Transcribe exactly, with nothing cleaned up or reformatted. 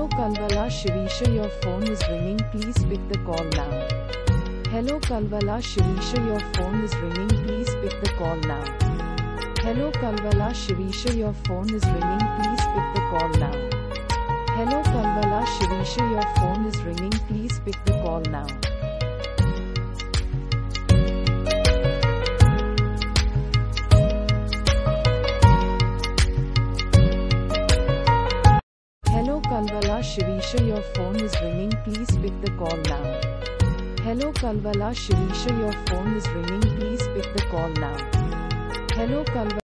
Hello Kalwala Shirisha, your phone is ringing, please pick the call now. Hello Kalwala Shirisha, your phone is ringing, please pick the call now. Hello Kalwala Shirisha, your phone is ringing, please pick the call now. Hello Kalwala Shirisha, your phone is ringing, please pick the call now. Hello Kalwala Shirisha, your phone is ringing, please pick the call now. Hello Kalwala Shirisha, your phone is ringing, please pick the call now. Hello Kalwala